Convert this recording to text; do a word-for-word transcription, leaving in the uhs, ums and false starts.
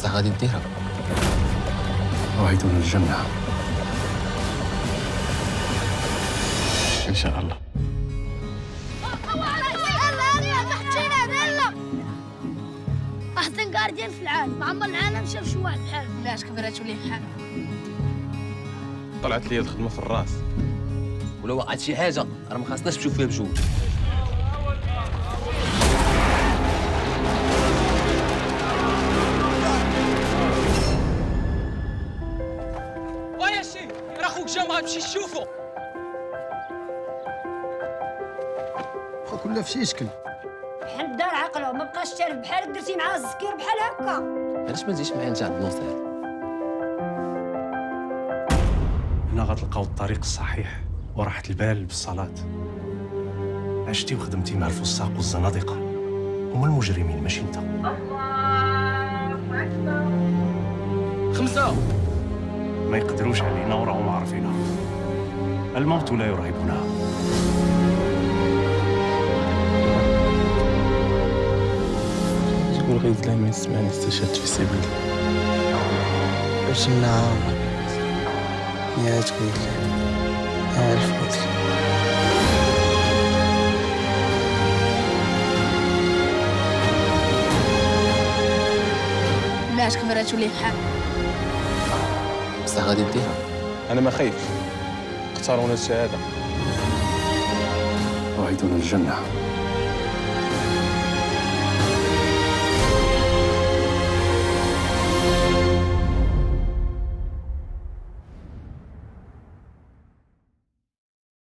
بصح غادي نديرها. وعدونا الجنة إن شاء الله. أحسن جارديان في العالم، ما عمر العالم شاف شي واحد بحال. علاش كبرات ولي بحال؟ طلعت لي الخدمة في الراس. ولو وقعت شي حاجة راه ما خاصناش نمشيو فيها بجوج. ويا شي راه خوك جا ما غتمشي تشوفو. خو كلها في شي شكل. بحال دار عقله ما بقاش تعرف بحالك درتي معاه الزكير بحال هكا. علاش ما تجيش معايا انت عند النصير؟ هنا غتلقاو الطريق الصحيح وراحة البال بالصلاة. عشتي وخدمتي مع الفساق والزنادقة، هما المجرمين ماشي انت. خمسة ما يقدروش علينا وراهم عارفينها. الموت لا يرهبنا. شكون غيد لا ما يسمعني استشهدت في سبيل الله. باش نعاون يا تقول يا الفوز. علاش كبرات ولي بحال؟ بصح غادي نديرها. أنا ما خايفش، اختارونا الشهادة. وعدونا الجنة.